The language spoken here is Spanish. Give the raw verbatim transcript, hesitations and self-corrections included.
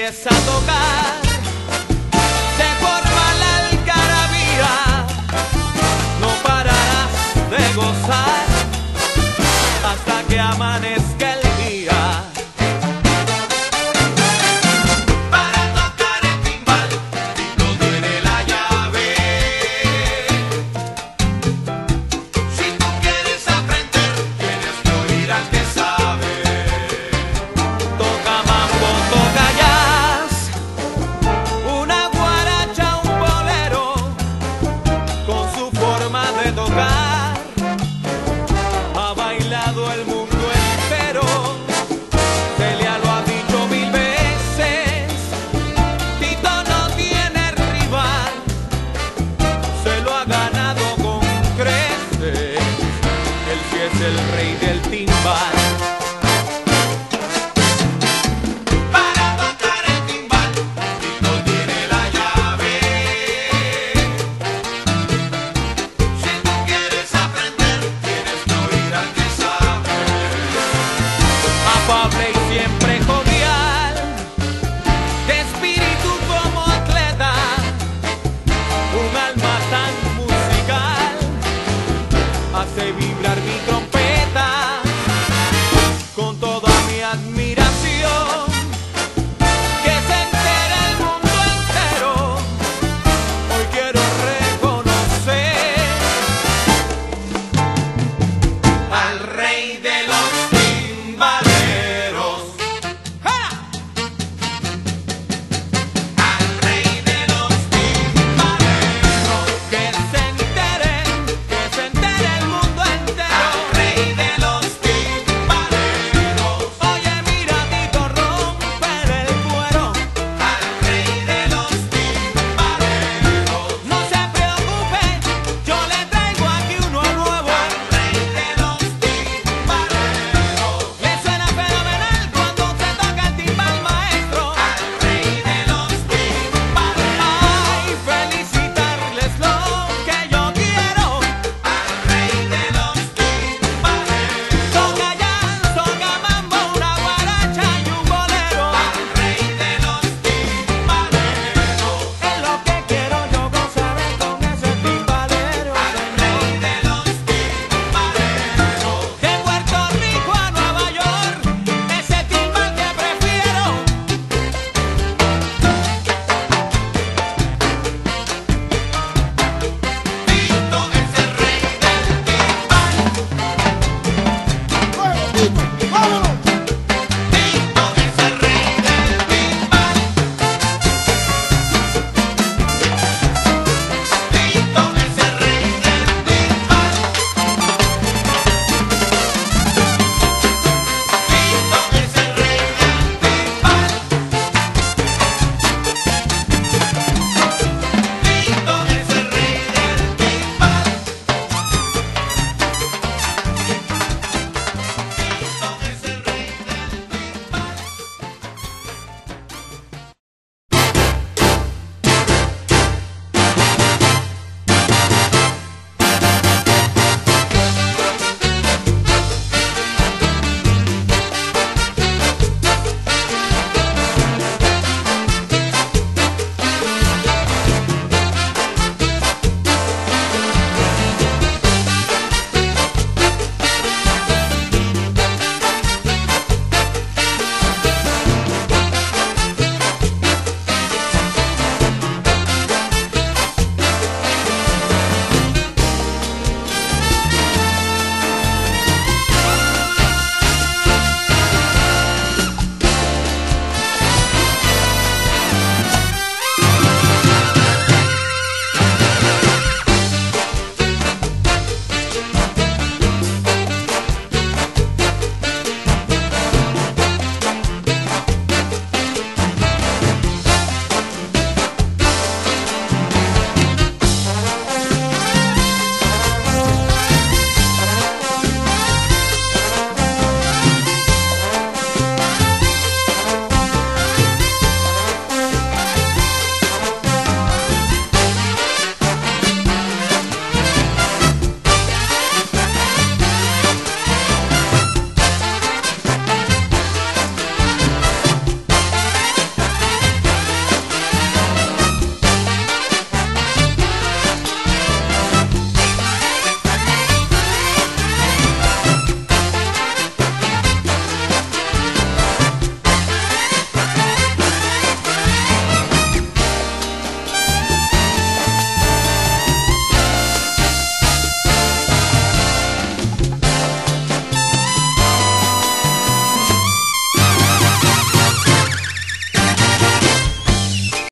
empieza a tocar, se forma la algarabía, no pararás de gozar hasta que amanezca el día. Para tocar el timbal, Tito tiene la llave. Si tú quieres aprender, tienes que oír al que sabe. Toca mambo, toca jazz, una guaracha, un bolero, con su forma de tocar ha bailado el mundo entero. Celia lo ha dicho mil veces, Tito no tiene rival, se lo ha ganado con creces, él sí es el rey del timbal.